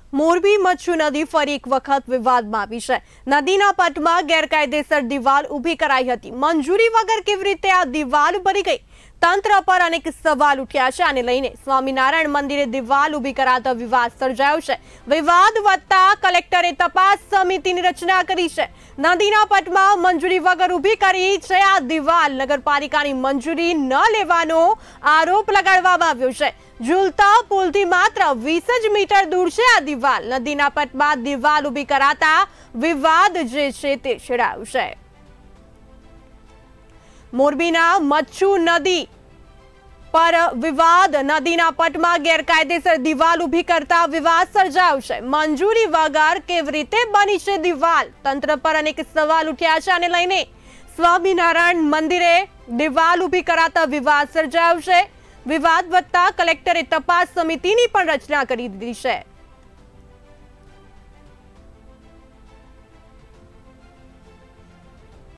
મોરબી મચ્છુ નદી ફરી એક વખત વિવાદમાં આવી છે। નદીના પટમાં ગેરકાયદેસર દિવાલ ઊભી કરાઈ હતી। મંજૂરી વગર કેવી રીતે આ દિવાલ બની ગઈ? તંત્ર પર અનેક સવાલ ઉઠ્યા છે। આને લઈને સ્વામિનારાયણ મંદિરે દિવાલ ઊભી કરાતા વિવાદ સર્જાયો છે। વિવાદ વધતા કલેક્ટરે તપાસ સમિતિની રચના કરી છે। નદીના પટમાં મંજૂરી વગર ઊભી કરી છે આ દિવાલ। નગરપાલિકાની મંજૂરી ન લેવાનો આરોપ લગાડવામાં આવ્યો છે। ઝૂલતા પુલથી માત્ર 20 જ મીટર દૂર છે આ દિવાલ। નદીના પટમાં દિવાલ ઊભી કરાતા વિવાદ જે છે તે છેડાયો છે। મોરબીના મચ્છુ નદી પર વિવાદ। નદીના પટમાં ગેરકાયદેસર દિવાલ ઊભી કરતા વિવાદ સર્જાયો છે। મંજૂરી વગર કેવી રીતે બની છે દિવાલ? તંત્ર પર અનેક સવાલ ઉઠ્યા છે। આને લઈને સ્વામિનારાયણ મંદિરે દિવાલ ઊભી કરાતા વિવાદ સર્જાયો છે। વિવાદ વધતા કલેક્ટરે તપાસ સમિતિની પણ રચના કરી દીધી છે।